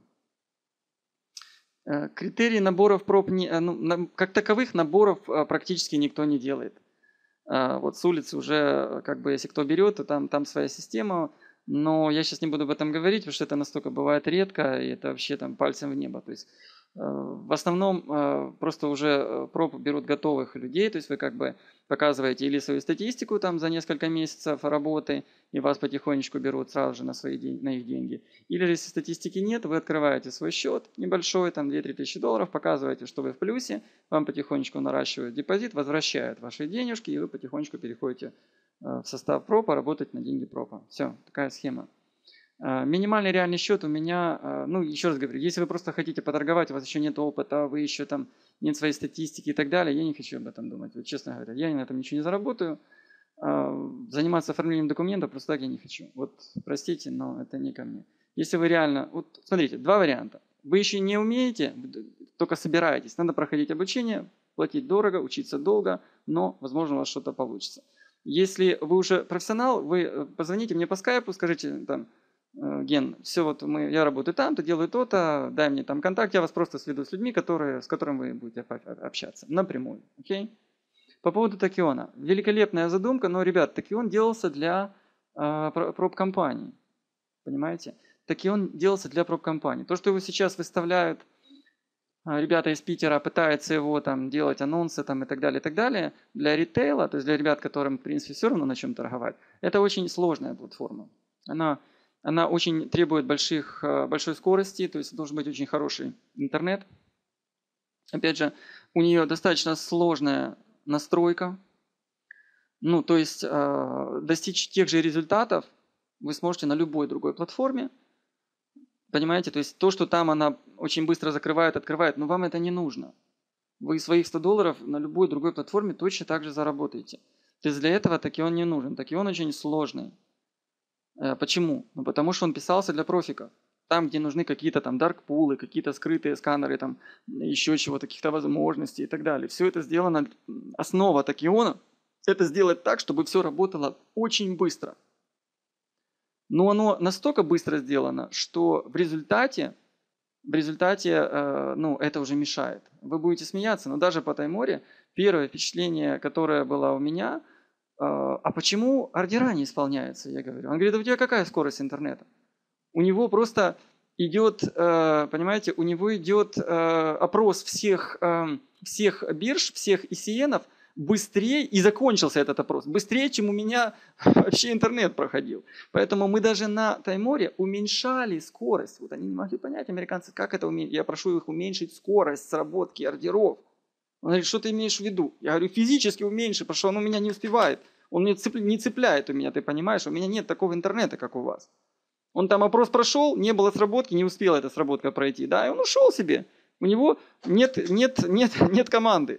Критерии наборов проб, не, ну, как таковых наборов практически никто не делает. Вот с улицы уже, как бы, если кто берет, то там, там своя система, но я сейчас не буду об этом говорить, потому что это настолько бывает редко, и это вообще там пальцем в небо. То есть в основном просто уже проб берут готовых людей, то есть вы как бы показываете или свою статистику там за несколько месяцев работы, и вас потихонечку берут сразу же на, свои день, на их деньги. Или если статистики нет, вы открываете свой счет небольшой, там две-три тысячи долларов, показываете, что вы в плюсе, вам потихонечку наращивают депозит, возвращают ваши денежки, и вы потихонечку переходите в состав пропа, работать на деньги пропа. Все, такая схема. Минимальный реальный счет у меня, ну еще раз говорю, если вы просто хотите поторговать, у вас еще нет опыта, вы еще там нет своей статистики и так далее, я не хочу об этом думать, вот, честно говоря, я на этом ничего не заработаю, заниматься оформлением документов просто так я не хочу, вот простите, но это не ко мне. Если вы реально, вот смотрите, два варианта, вы еще не умеете, только собираетесь, надо проходить обучение, платить дорого, учиться долго, но возможно у вас что-то получится. Если вы уже профессионал, вы позвоните мне по скайпу, скажите там, Ген, все, вот мы, я работаю там, ты делаю то-то, дай мне там контакт, я вас просто сведу с людьми, которые, с которыми вы будете общаться напрямую. Окей? По поводу Токиона. Великолепная задумка, но, ребят, Токион делался для э, проб-компаний. Понимаете? Токион делался для проб-компаний. То, что его сейчас выставляют э, ребята из Питера, пытаются его там делать анонсы там, и так далее, и так далее, для ритейла, то есть для ребят, которым, в принципе, все равно на чем торговать, это очень сложная платформа. Она Она очень требует больших, большой скорости, то есть должен быть очень хороший интернет. Опять же, у нее достаточно сложная настройка. Ну, то есть достичь тех же результатов вы сможете на любой другой платформе. Понимаете? То есть то, что там она очень быстро закрывает, открывает, но вам это не нужно. Вы своих сто долларов на любой другой платформе точно так же заработаете. То есть для этого Токион не нужен. Токион очень сложный. Почему? Ну, потому что он писался для профиков. Там, где нужны какие-то там даркпулы, какие-то скрытые сканеры, там еще чего-то, каких-то возможностей и так далее. Все это сделано, основа Токиона, это сделать так, чтобы все работало очень быстро. Но оно настолько быстро сделано, что в результате, в результате э, ну, это уже мешает. Вы будете смеяться, но даже по Тайморе первое впечатление, которое было у меня, а почему ордера не исполняются, я говорю. Он говорит, а у тебя какая скорость интернета? У него просто идет, понимаете, у него идет опрос всех, всех бирж, всех и си энов быстрее, и закончился этот опрос, быстрее, чем у меня вообще интернет проходил. Поэтому мы даже на Тайморе уменьшали скорость. Вот они не могли понять, американцы, как это уменьшить. Я прошу их уменьшить скорость сработки ордеров. Он говорит, что ты имеешь в виду? Я говорю, физически уменьши, потому что он у меня не успевает. Он не, цепля... не цепляет у меня, ты понимаешь? У меня нет такого интернета, как у вас. Он там опрос прошел, не было сработки, не успела эта сработка пройти. Да, и он ушел себе. У него нет, нет, нет, нет команды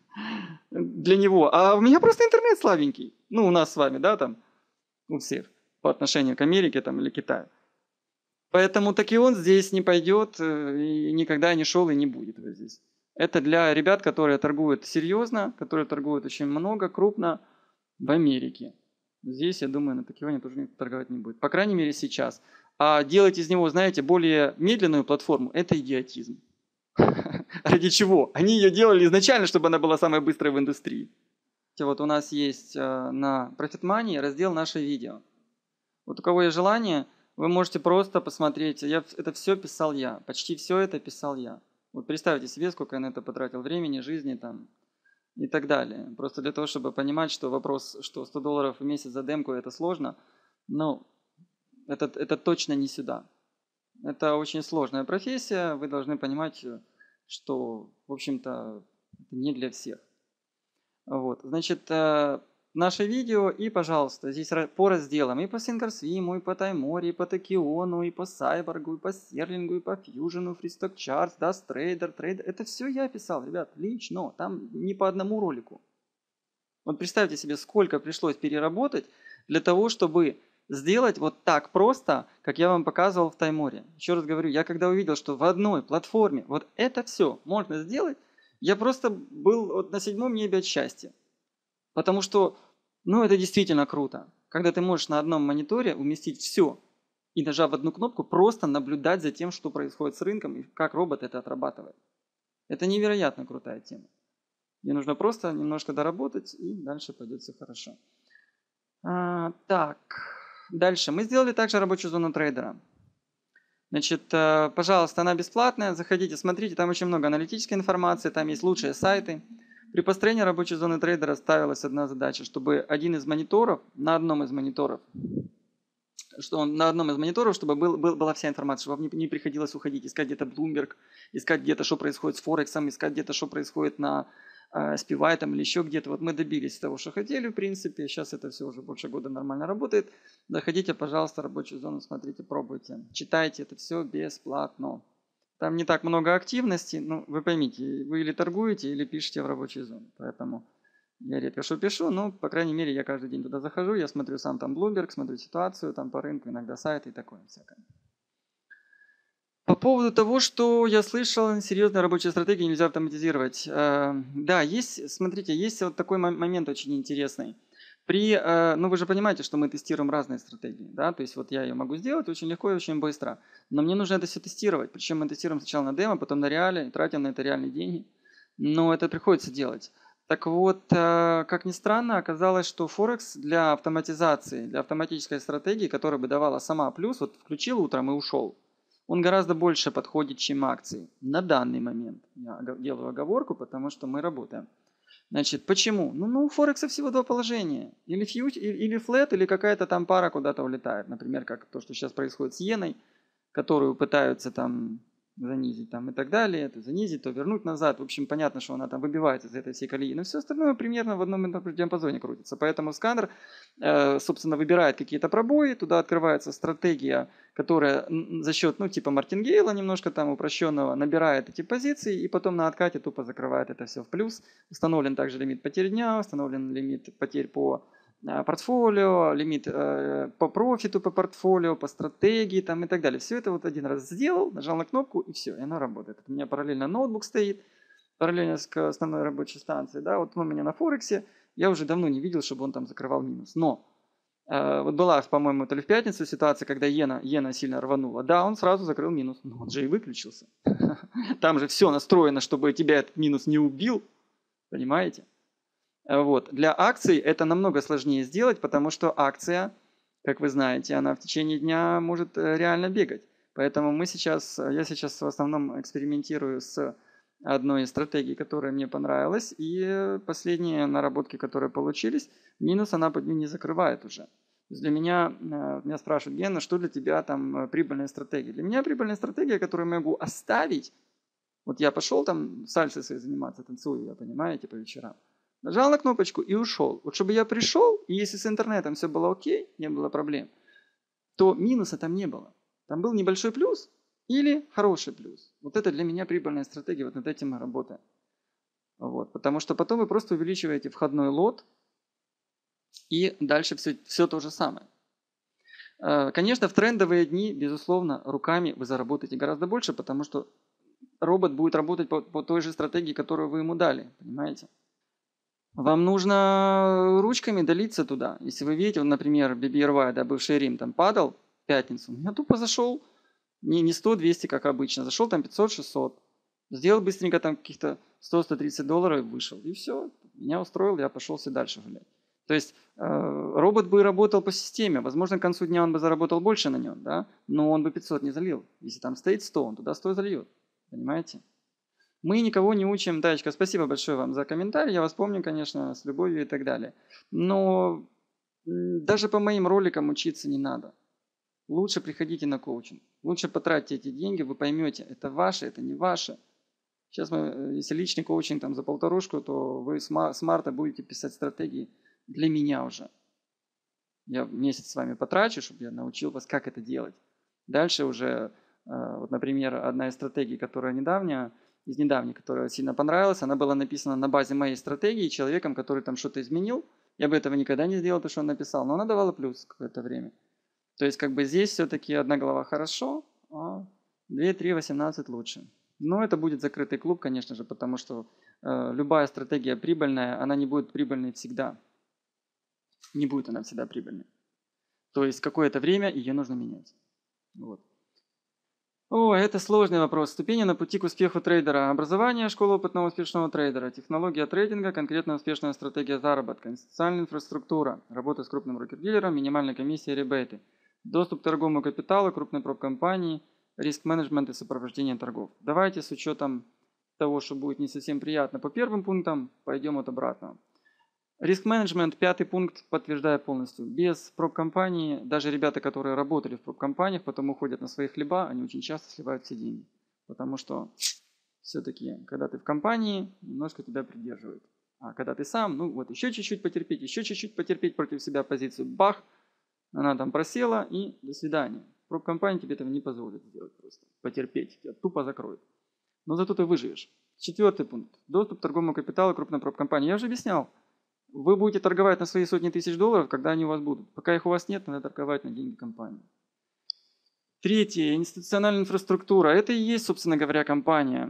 для него. А у меня просто интернет слабенький. Ну, у нас с вами, да, там, у всех, по отношению к Америке там, или Китаю. Поэтому так и он здесь не пойдет, и никогда не шел и не будет вот здесь. Это для ребят, которые торгуют серьезно, которые торгуют очень много, крупно в Америке. Здесь, я думаю, на Токионе тоже никто торговать не будет. По крайней мере, сейчас. А делать из него, знаете, более медленную платформу – это идиотизм. Ради чего? Они ее делали изначально, чтобы она была самой быстрой в индустрии. Вот у нас есть на Profit Money раздел «Наше видео». Вот у кого есть желание, вы можете просто посмотреть. Я, это все писал я. Почти все это писал я. Вот представьте себе, сколько я на это потратил времени, жизни там и так далее. Просто для того, чтобы понимать, что вопрос, что сто долларов в месяц за демку это сложно, но это, это точно не сюда. Это очень сложная профессия, вы должны понимать, что, в общем-то, это не для всех. Вот, значит, наше видео и, пожалуйста, здесь по разделам, и по Thinkorswim, и по Тайморе, и по Токиону, и по Cyborg, и по Стерлингу, и по Fusion, FreeStock Charts, Dust Trader, Trader. Это все я писал, ребят, лично, там не по одному ролику. Вот представьте себе, сколько пришлось переработать для того, чтобы сделать вот так просто, как я вам показывал в Тайморе. Еще раз говорю, я когда увидел, что в одной платформе вот это все можно сделать, я просто был вот на седьмом небе от счастья. Потому что, ну, это действительно круто. Когда ты можешь на одном мониторе уместить все и, нажав одну кнопку, просто наблюдать за тем, что происходит с рынком и как робот это отрабатывает. Это невероятно крутая тема. Мне нужно просто немножко доработать, и дальше пойдет все хорошо. А, так, дальше. Мы сделали также рабочую зону трейдера. Значит, пожалуйста, она бесплатная. Заходите, смотрите, там очень много аналитической информации, там есть лучшие сайты. При построении рабочей зоны трейдера ставилась одна задача, чтобы один из мониторов, на одном из мониторов, что он на одном из мониторов, чтобы был, был, была вся информация, чтобы вам не, не приходилось уходить, искать где-то Bloomberg, искать где-то, что происходит с Форексом, искать где-то, что происходит на э, эс пи вай там, или еще где-то. Вот мы добились того, что хотели, в принципе. Сейчас это все уже больше года нормально работает. Заходите, пожалуйста, в рабочую зону, смотрите, пробуйте. Читайте, это все бесплатно. Там не так много активности, ну, вы поймите, вы или торгуете, или пишете в рабочей зоне. Поэтому я редко что пишу, но, по крайней мере, я каждый день туда захожу, я смотрю сам там Bloomberg, смотрю ситуацию там по рынку, иногда сайты и такое всякое. По поводу того, что я слышал, серьезные рабочие стратегии нельзя автоматизировать. Да, есть, смотрите, есть вот такой момент очень интересный. При, ну вы же понимаете, что мы тестируем разные стратегии, да, то есть вот я ее могу сделать очень легко и очень быстро, но мне нужно это все тестировать, причем мы тестируем сначала на демо, потом на реале, тратим на это реальные деньги, но это приходится делать. Так вот, как ни странно, оказалось, что Форекс для автоматизации, для автоматической стратегии, которая бы давала сама плюс, вот включил утром и ушел, он гораздо больше подходит, чем акции на данный момент. Я делаю оговорку, потому что мы работаем. Значит, почему? Ну, ну у Форекса всего два положения. Или фьюч, или флет, или какая-то там пара куда-то улетает. Например, как то, что сейчас происходит с иеной, которую пытаются там занизить там, и так далее. То занизить, то вернуть назад. В общем, понятно, что она там выбивается из этой всей колеи. Но все остальное примерно в одном диапазоне крутится. Поэтому сканер, э, собственно, выбирает какие-то пробои. Туда открывается стратегия, которая за счет, ну, типа мартингейла немножко там упрощенного, набирает эти позиции и потом на откате тупо закрывает это все в плюс. Установлен также лимит потерь дня, установлен лимит потерь по портфолио, лимит э, по профиту по портфолио, по стратегии там, и так далее. Все это вот один раз сделал, нажал на кнопку и все, и оно работает. У меня параллельно ноутбук стоит, параллельно с основной рабочей станцией. Да, вот он у меня на Форексе, я уже давно не видел, чтобы он там закрывал минус. Но э, вот была, по-моему, то ли в пятницу ситуация, когда иена, иена сильно рванула. Да, он сразу закрыл минус, но он же и выключился. Там же все настроено, чтобы тебя этот минус не убил, понимаете? Вот. Для акций это намного сложнее сделать, потому что акция, как вы знаете, она в течение дня может реально бегать. Поэтому мы сейчас, я сейчас в основном экспериментирую с одной из стратегий, которая мне понравилась, и последние наработки, которые получились, минус она под ним не закрывает уже. То есть для меня, меня спрашивают: Гена, что для тебя там прибыльная стратегия? Для меня прибыльная стратегия, которую я могу оставить. Вот я пошел там сальсой своей заниматься, танцую, я, понимаете, по вечерам. Нажал на кнопочку и ушел. Вот чтобы я пришел, и если с интернетом все было окей, не было проблем, то минуса там не было. Там был небольшой плюс или хороший плюс. Вот это для меня прибыльная стратегия, вот над этим мы работаем. Вот, потому что потом вы просто увеличиваете входной лот, и дальше все, все то же самое. Конечно, в трендовые дни, безусловно, руками вы заработаете гораздо больше, потому что робот будет работать по, по той же стратегии, которую вы ему дали, понимаете? Вам нужно ручками долиться туда. Если вы видите, вот, например, би би эр вай, да, бывший Рим, там падал в пятницу, я тупо зашел, не, не сто-двести, как обычно, зашел там пятьсот-шестьсот, сделал быстренько там каких-то сто-сто тридцать долларов и вышел. И все, меня устроил, я пошел себе дальше гулять. То есть э, робот бы работал по системе, возможно, к концу дня он бы заработал больше на нем, да, но он бы пятьсот не залил. Если там стоит сто, он туда сто зальет, понимаете? Мы никого не учим. Таечка, спасибо большое вам за комментарий. Я вас помню, конечно, с любовью и так далее. Но даже по моим роликам учиться не надо. Лучше приходите на коучинг. Лучше потратьте эти деньги, вы поймете, это ваше, это не ваше. Сейчас мы, если личный коучинг там за полторушку, то вы с марта будете писать стратегии для меня уже. Я месяц с вами потрачу, чтобы я научил вас, как это делать. Дальше уже, вот, например, одна из стратегий, которая недавняя, из недавних, которая сильно понравилась, она была написана на базе моей стратегии человеком, который там что-то изменил. Я бы этого никогда не сделал, то, что он написал, но она давала плюс какое-то время. То есть как бы здесь все-таки одна голова хорошо, а две, три, восемнадцать лучше. Но это будет закрытый клуб, конечно же, потому что э, любая стратегия прибыльная, она не будет прибыльной всегда. Не будет она всегда прибыльной. То есть какое-то время ее нужно менять. Вот. О, это сложный вопрос. Ступени на пути к успеху трейдера. Образование, школа опытного успешного трейдера, технология трейдинга, конкретная успешная стратегия заработка, институциональная инфраструктура, работа с крупным брокер-дилером, минимальная комиссия и ребейты, доступ к торговому капиталу, крупной проб-компании, риск-менеджмент и сопровождение торгов. Давайте с учетом того, что будет не совсем приятно по первым пунктам, пойдем от обратного. Риск-менеджмент, пятый пункт, подтверждаю полностью. Без проб-компании, даже ребята, которые работали в проб-компаниях, потом уходят на свои хлеба, они очень часто сливают все деньги. Потому что все-таки, когда ты в компании, немножко тебя придерживают. А когда ты сам, ну вот еще чуть-чуть потерпеть, еще чуть-чуть потерпеть против себя позицию, бах, она там просела и до свидания. Проб-компания тебе этого не позволит сделать просто. Потерпеть, тебя тупо закроют. Но зато ты выживешь. Четвертый пункт. Доступ к торговому капиталу крупной проб-компании. Я уже объяснял. Вы будете торговать на свои сотни тысяч долларов, когда они у вас будут. Пока их у вас нет, надо торговать на деньги компании. Третье. Институциональная инфраструктура. Это и есть, собственно говоря, компания.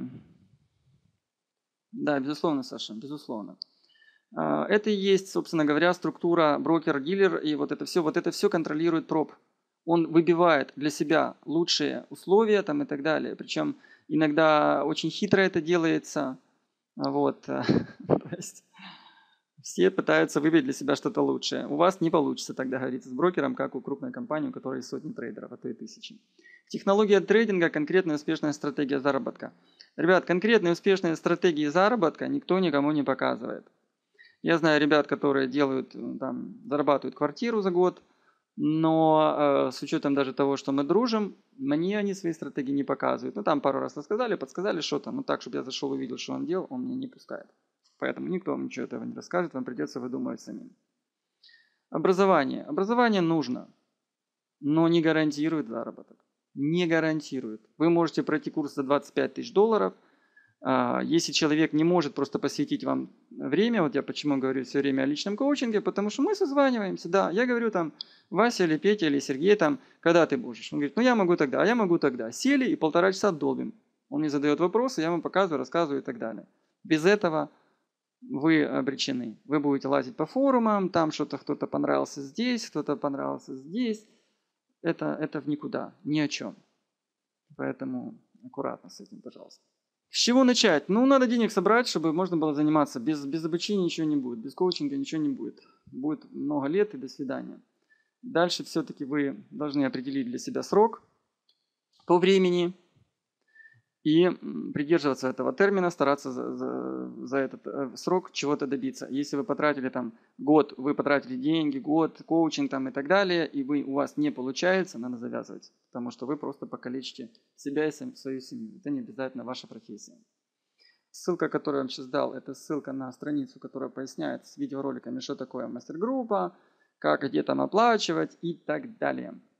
Да, безусловно, Саша, безусловно. Это и есть, собственно говоря, структура брокер-дилер, и вот это все, вот это все контролирует проб. Он выбивает для себя лучшие условия там, и так далее. Причем иногда очень хитро это делается. Вот. То есть все пытаются выбить для себя что-то лучшее. У вас не получится так договориться с брокером, как у крупной компании, у которой есть сотни трейдеров, а то и тысячи. Технология трейдинга – конкретная успешная стратегия заработка. Ребят, конкретные успешные стратегии заработка никто никому не показывает. Я знаю ребят, которые делают, там, зарабатывают квартиру за год, но э, с учетом даже того, что мы дружим, мне они свои стратегии не показывают. Ну, там пару раз рассказали, подсказали что-то, но так, чтобы я зашел и увидел, что он делал, он меня не пускает. Поэтому никто вам ничего этого не расскажет, вам придется выдумывать самим. Образование. Образование нужно, но не гарантирует заработок. Не гарантирует. Вы можете пройти курс за двадцать пять тысяч долларов. Если человек не может просто посвятить вам время, вот я почему говорю все время о личном коучинге, потому что мы созваниваемся, да, я говорю там, Вася или Петя или Сергей там, когда ты будешь? Он говорит, ну я могу тогда, а я могу тогда. Сели и полтора часа долбим. Он мне задает вопросы, я вам показываю, рассказываю и так далее. Без этого вы обречены. Вы будете лазить по форумам, там что-то кто-то понравился здесь, кто-то понравился здесь. Это, это в никуда, ни о чем. Поэтому аккуратно с этим, пожалуйста. С чего начать? Ну, надо денег собрать, чтобы можно было заниматься. Без, без обучения ничего не будет, без коучинга ничего не будет. Будет много лет и до свидания. Дальше все-таки вы должны определить для себя срок по времени. и придерживаться этого термина, стараться за, за, за этот срок чего-то добиться. Если вы потратили там год, вы потратили деньги, год, коучинг там и так далее, и вы, у вас не получается, надо завязывать, потому что вы просто покалечите себя и свою семью. Это не обязательно ваша профессия. Ссылка, которую я вам сейчас дал, это ссылка на страницу, которая поясняет с видеороликами, что такое мастер-группа, как, где там оплачивать и так далее.